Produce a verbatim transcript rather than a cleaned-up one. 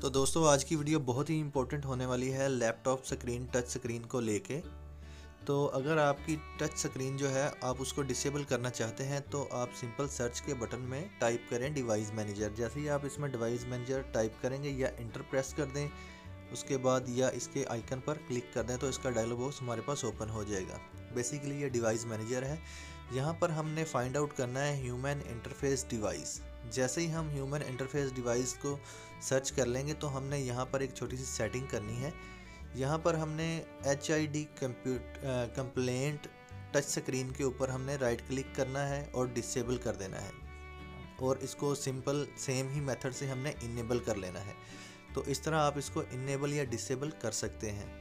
तो दोस्तों आज की वीडियो बहुत ही इंपॉर्टेंट होने वाली है लैपटॉप स्क्रीन टच स्क्रीन को लेके। तो अगर आपकी टच स्क्रीन जो है आप उसको डिसेबल करना चाहते हैं तो आप सिंपल सर्च के बटन में टाइप करें डिवाइस मैनेजर। जैसे ही आप इसमें डिवाइस मैनेजर टाइप करेंगे या इंटर प्रेस कर दें, उसके बाद या इसके आइकन पर क्लिक कर दें तो इसका डायलॉग बॉक्स हमारे पास ओपन हो जाएगा। बेसिकली ये डिवाइस मैनेजर है। यहाँ पर हमने फाइंड आउट करना है ह्यूमन इंटरफेस डिवाइस। जैसे ही हम ह्यूमन इंटरफेस डिवाइस को सर्च कर लेंगे तो हमने यहाँ पर एक छोटी सी सेटिंग करनी है। यहाँ पर हमने H I D compute compliant touch screen के ऊपर हमने राइट क्लिक करना है और डिसेबल कर देना है, और इसको सिंपल सेम ही मेथड से हमने इनेबल कर लेना है। तो इस तरह आप इसको इनेबल या डिसेबल कर सकते हैं।